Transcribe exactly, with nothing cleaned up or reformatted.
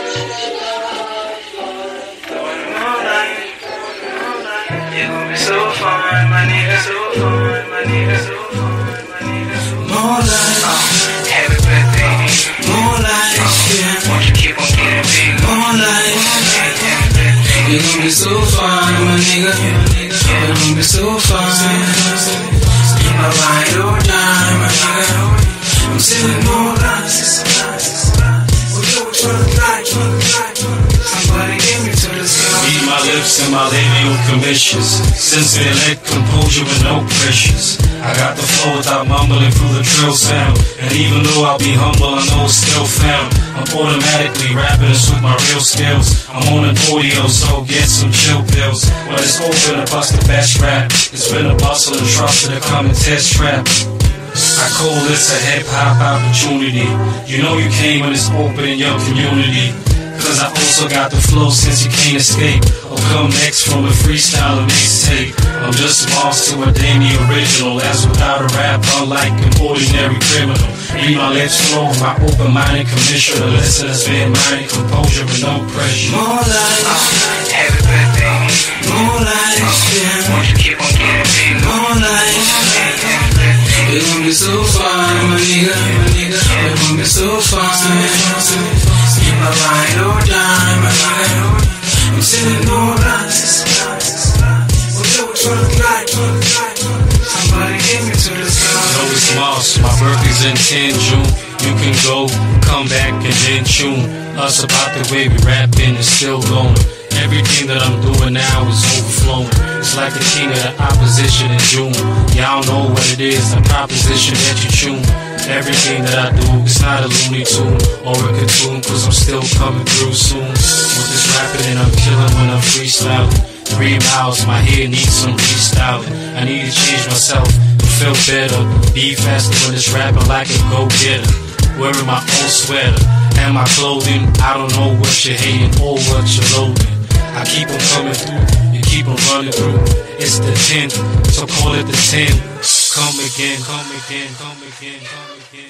You gon' be so fun, my nigga, so fun, my nigga, so fun, my nigga, so fun. More life, uh, happy birthday, nigga. More life, yeah. Won't you keep on getting bigger? More life, you gon' be so fun, my nigga. You gon' be so fun. You my ride or die, my nigga. I'm selling more life. Well, you were trying to lie, trying to lie. Somebody gave me to the sky. Read my lips and my labial commissions. Since intellect, composure with no pressures. I got the flow without mumbling through the trill sound. And even though I'll be humble, I know it's still found. I'm automatically rapping this with my real skills. I'm on an audio, so get some chill pills. When it's open to bust the best rap, it's been a bustle and trust to come and test trap. I call this a hip-hop opportunity. You know you came when it's open in your community. Cause I also got the flow since you can't escape. Or come next from a freestyle and mixtape. I'm just lost to a Danny original. That's without a rap, unlike an ordinary criminal. Read my lips flow, my open-minded commissioner. Listeners being minded, composure with no pressure. More life, uh, happy birthday. More life, yeah. Won't you keep on getting bigger? More life, you gon' be so fun, my nigga. You gon' be so fun. You my ride or die, my nigga. I'm selling more lies. Well, you were trying to lie, trying to lie. Somebody gave me to the sky. No, it's Moss. My birthday's in ten June. You can go, come back, and then tune us about the way we rapping and still going. Everything that I'm doing now is overflowing. It's like the king of the opposition in June. Y'all know what it is, a proposition that you tune. Everything that I do, it's not a Looney Tune or a cartoon, cause I'm still coming through soon. With this rapping and I'm killing when I'm freestyling. Three miles, my hair needs some restyling. I need to change myself to feel better. Be faster when it's rapping like a go-getter. Wearing my own sweater and my clothing. I don't know what you're hating or what you're loading. I keep on coming through, you keep on running through. It's the ten, so call it the ten. Come again, come again, come again, come again.